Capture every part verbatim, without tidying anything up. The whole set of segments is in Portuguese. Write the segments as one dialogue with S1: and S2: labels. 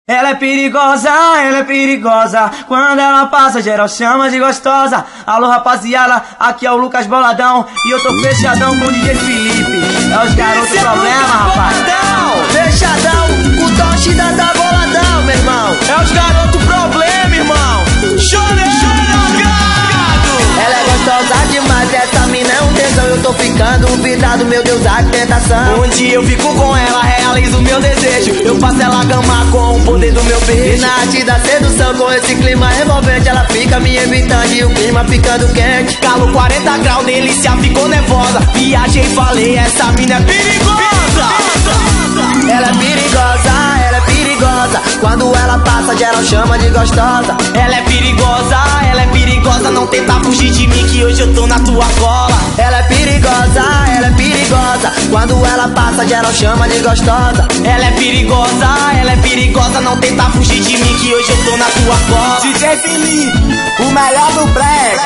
S1: Ela é perigosa, ela é perigosa. Quando ela passa, geral chama de gostosa. Alô rapaziada, aqui é o Lucas Boladão. E eu tô fechadão com o D J Felipe. É os garotos problema, rapaz.
S2: Fechadão, o toche da tá boladão, meu irmão.
S1: É os garotos problema, irmão.
S2: Ela é gostosa demais, essa mina é um tesão. Eu tô ficando vidrado, meu Deus, a tentação.
S1: Um dia eu fico com ela, realizo o meu desejo. Eu faço ela gamar com o poder do meu beijo.
S2: E na arte da sedução, com esse clima envolvente, ela fica me evitando e o clima ficando quente.
S1: Calo quarenta graus, delícia, ficou nervosa. Viajei e falei, essa mina é perigosa.
S2: Ela é perigosa, ela é perigosa. Quando ela passa, geral chama de gostosa.
S1: Ela é perigosa, ela é perigosa. Não tenta fugir de mim que hoje eu tô na tua cola.
S2: Ela é perigosa, ela é perigosa. Quando ela passa, geral chama de gostosa.
S1: Ela é perigosa, ela é perigosa. Não tenta fugir de mim que hoje eu tô na tua cola.
S2: D J Felipe, o melhor do brega.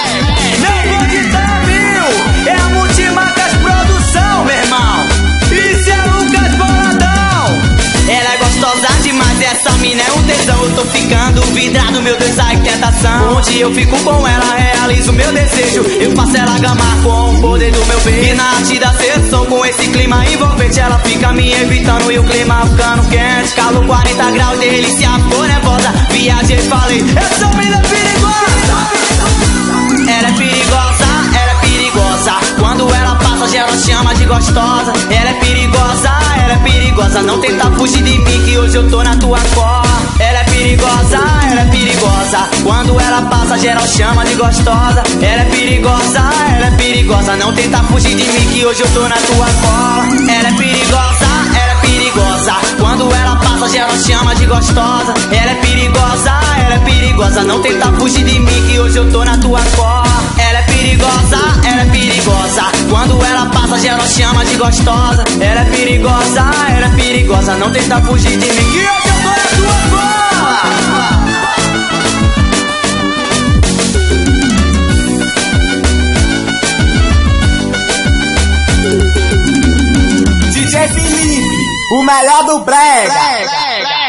S1: Meu bonde tá mil, é a Multimarcas Produção, meu irmão. Isso é Lucas Boladão. Ela é gostosa demais, essa mina é um tesão. Eu tô ficando vidrado, meu Deus, ai que tentação. Onde eu fico com ela, realizo meu desejo. Eu faço ela gamar com o poder do meu beijo. E na arte da sedução, com esse clima envolvente, ela fica me evitando e o clima ficando quente. Calo quarenta graus, delícia, ficou nervosa. Viajei e falei, essa mina é perigosa. Ela é perigosa, ela é perigosa. Quando ela passa, geral chama de gostosa. Ela é perigosa, ela é perigosa. Não tenta fugir de mim que hoje eu tô na tua cola. Ela é perigosa, ela é perigosa. Quando ela passa, geral chama de gostosa. Ela é perigosa, ela é perigosa. Não tenta fugir de mim que hoje eu tô na tua cola. Ela é perigosa, ela é perigosa. Quando ela passa, geral chama de gostosa. Ela é perigosa, ela é perigosa. Não tenta fugir de mim que hoje eu tô na tua cola. Ela é perigosa, ela é perigosa. Quando ela passa, geral chama de gostosa. Ela é perigosa, ela é perigosa. Não tenta fugir de mim que hoje eu tô na tua cola.
S2: D J Felipe, o melhor do brega.